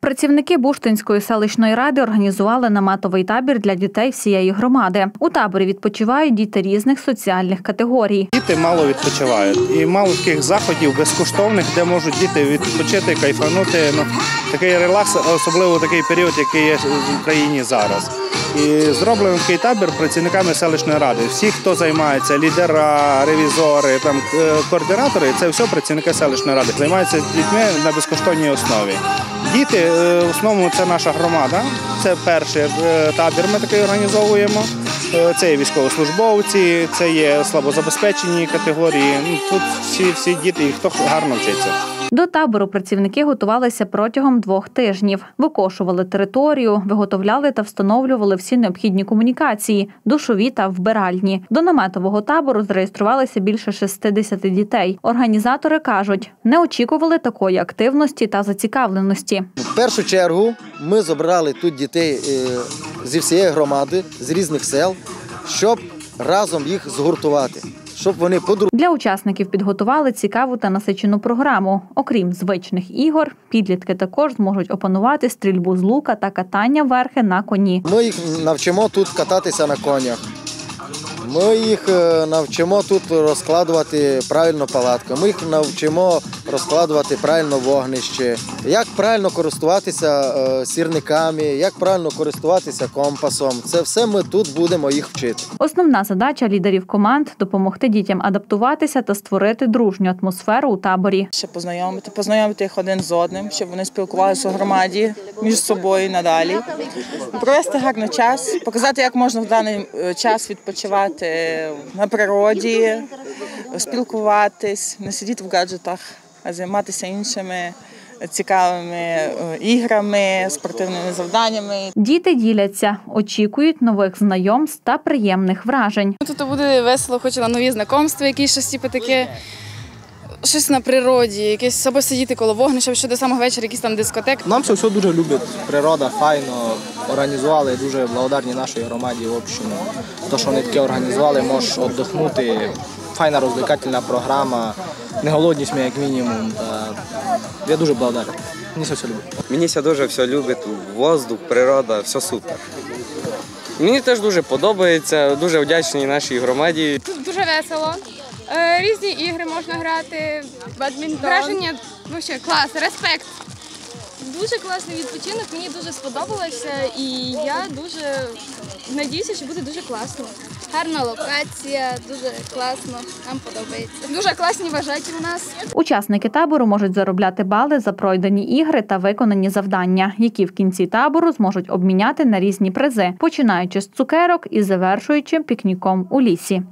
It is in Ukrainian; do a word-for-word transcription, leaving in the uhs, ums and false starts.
Працівники Буштинської селищної ради організували наметовий табір для дітей всієї громади. У таборі відпочивають діти різних соціальних категорій. Діти мало відпочивають і мало таких заходів безкоштовних, де можуть діти відпочити, кайфанути. Ну, такий релакс, особливо в такий період, який є в Україні зараз. І зроблений такий табір працівниками селищної ради. Всі, хто займається, лідера, ревізори, там, координатори, це все працівники селищної ради. Займаються дітьми на безкоштовній основі. Діти, в основному, це наша громада, це перший табір ми такий організовуємо. Це є військовослужбовці, це є слабозабезпечені категорії. Тут всі, всі діти, і хто гарно вчиться. До табору працівники готувалися протягом двох тижнів. Викошували територію, виготовляли та встановлювали всі необхідні комунікації – душові та вбиральні. До наметового табору зареєструвалися більше шістдесят дітей. Організатори кажуть, не очікували такої активності та зацікавленості. В першу чергу ми зібрали тут дітей зі всієї громади, з різних сел, щоб разом їх згуртувати. Щоб вони подру... Для учасників підготували цікаву та насичену програму. Окрім звичних ігор, підлітки також зможуть опанувати стрільбу з лука та катання верхи на коні. Ми їх навчимо тут кататися на конях. Ми їх навчимо тут розкладувати правильно палатку. Ми їх навчимо розкладувати правильно вогнище, як правильно користуватися сірниками, як правильно користуватися компасом. Це все ми тут будемо їх вчити. Основна задача лідерів команд – допомогти дітям адаптуватися та створити дружню атмосферу у таборі. Ще познайомити, познайомити їх один з одним, щоб вони спілкувалися у громаді між собою надалі. Провести гарний час, показати, як можна в даний час відпочивати на природі, спілкуватись, не сидіти в гаджетах, а займатися іншими цікавими іграми, спортивними завданнями. Діти діляться, очікують нових знайомств та приємних вражень. Тут буде весело, хочу на нові знайомства, якісь щось типу таке, щось на природі, якесь або сидіти коло вогнища, що до самого вечора якісь там дискотек. Нам це все дуже люблять, природа, файно, організували, дуже благодарні нашій громаді, в общому. То, що вони таке організували, можеш віддохнути, файна розвлекательна програма, не голодні ми, як мінімум. Я дуже благодарний. Мені це все любить. Мені це дуже все любить, воздух, природа, все супер. Мені теж дуже подобається, дуже вдячний нашій громаді. Тут дуже весело, різні ігри можна грати, бадмінтон. Враження, взагалі, клас, респект. Дуже класний відпочинок, мені дуже сподобалося і я дуже надіюся, що буде дуже класно. Гарна локація, дуже класно, нам подобається. Дуже класні вважаті у нас. Учасники табору можуть заробляти бали за пройдені ігри та виконані завдання, які в кінці табору зможуть обміняти на різні призи, починаючи з цукерок і завершуючи пікніком у лісі.